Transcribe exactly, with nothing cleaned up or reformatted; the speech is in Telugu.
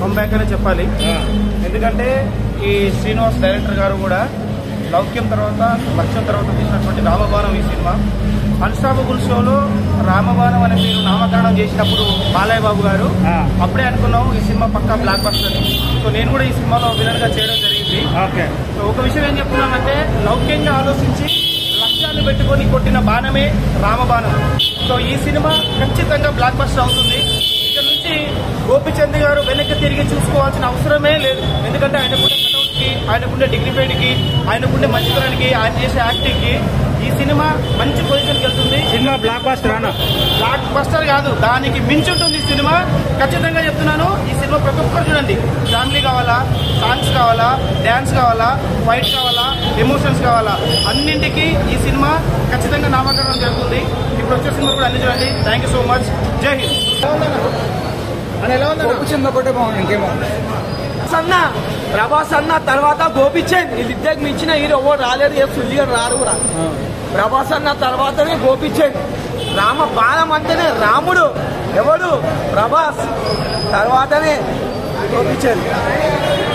కంబ్యాక్ అనే చెప్పాలి. ఎందుకంటే ఈ శ్రీనివాస్ డైరెక్టర్ గారు కూడా లౌక్యం తర్వాత లక్ష్యం తర్వాత తీసినటువంటి రామబాణం ఈ సినిమా. అన్స్టాపబుల్ షోలో రామబాణం అనే పేరు నామకరణం చేసినప్పుడు బాలయ్య బాబు గారు అప్పుడే అనుకున్నాం ఈ సినిమా పక్కా బ్లాక్ బస్టర్ అని. సో నేను కూడా ఈ సినిమాలో విలన్ గా చేయడం జరిగింది. సో ఒక విషయం ఏం చెప్తున్నానంటే లౌక్యంగా ఆలోచించి లక్ష్యాన్ని పెట్టుకొని కొట్టిన బాణమే రామబాణం. సో ఈ సినిమా ఖచ్చితంగా బ్లాక్ బస్టర్ అవుతుంది. ఇక్కడ నుంచి గోపిచంద్ గారు వెనక్కి తిరిగి చూసుకోవాల్సిన అవసరమే లేదు. ఎందుకంటే ఆయనకుండే కటౌట్ కి, ఆయనకుండే డిగ్నిఫైడ్ కి, ఆయనకుండే మంచితనానికి, ఆయన చేసే యాక్టింగ్ కి ఈ సినిమా మంచి పొజిషన్కి వెళ్తుంది. సినిమా బ్లాక్ బస్టర్ అన్న బ్లాక్ బస్టర్ కాదు, దానికి మించి ఉంటుంది సినిమా. ఖచ్చితంగా చెప్తున్నాను, ఈ సినిమా ప్రతి ఒక్కరు చూడండి. ఫ్యామిలీ కావాలా, సాంగ్స్ కావాలా, డ్యాన్స్ కావాలా, ఫైట్ కావాలా, ఎమోషన్స్ కావాలా, అన్నింటికి ఈ సినిమా ఖచ్చితంగా నామకరణం జరుగుతుంది. ఇప్పుడు వచ్చే సినిమా కూడా అన్ని చూడండి. Thank you so much. జై హింద్. ఎలా ఉందన్న? ఒకటే బాగుంది, ఇంకేమో అన్న ప్రభాస్ అన్న తర్వాత గోపిచంద్ వీళ్ళిద్దరికి మించిన హీరో ఎవరు రాలేదు, ఏ సుల్లిగా రారు కూడా. ప్రభాస్ అన్న తర్వాతనే గోపిచంద్. రామ బాణం అంటేనే రాముడు ఎవడు ప్రభాస్, తర్వాతనే గోపిచంద్.